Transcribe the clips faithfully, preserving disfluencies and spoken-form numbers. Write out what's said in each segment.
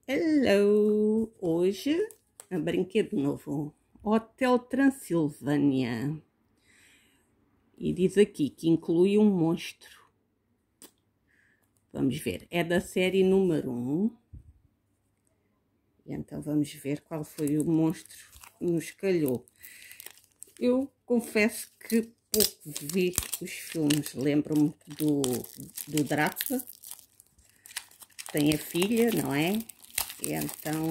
Hello! Hoje, um brinquedo novo, Hotel Transilvânia. E diz aqui que inclui um monstro. Vamos ver, é da série número um. E então vamos ver qual foi o monstro que nos calhou. Eu confesso que pouco vi os filmes, lembro-me do, do Drácula. Tem a filha, não é? E então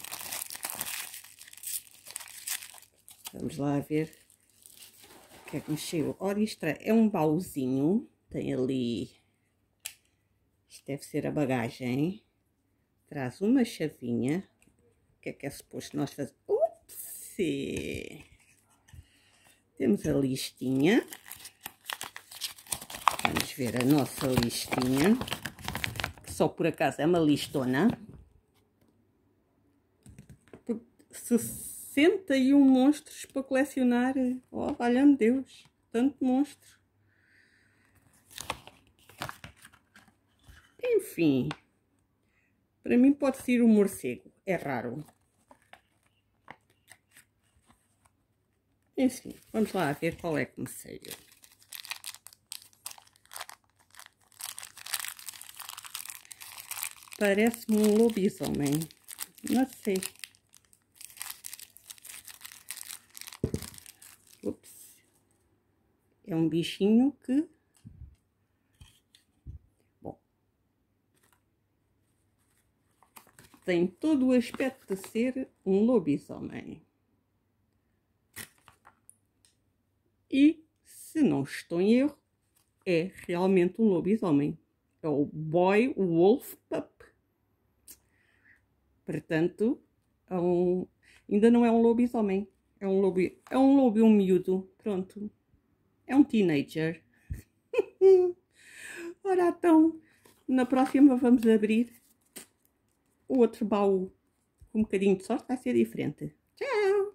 vamos lá ver o que é que me chegou. Ora, isto é um baúzinho, tem ali, isto deve ser a bagagem, traz uma chavinha. O que é que é suposto nós fazer? Ups! Temos a listinha, vamos ver a nossa listinha, que só por acaso é uma listona. sessenta e um monstros para colecionar. Oh, valha-me Deus, tanto monstro. Enfim, para mim pode ser um morcego, é raro. Enfim, vamos lá ver qual é que me saiu. Parece-me um lobisomem, não sei. Ups. É um bichinho que... Bom. Tem todo o aspecto de ser um lobisomem. E, se não estou em erro, é realmente um lobisomem. É o Boy Wolf Pup. Portanto, é um... ainda não é um lobisomem. É um lobo, é um lobo miúdo. Pronto. É um teenager. Ora então, na próxima vamos abrir o outro baú. Com um bocadinho de sorte vai ser diferente. Tchau!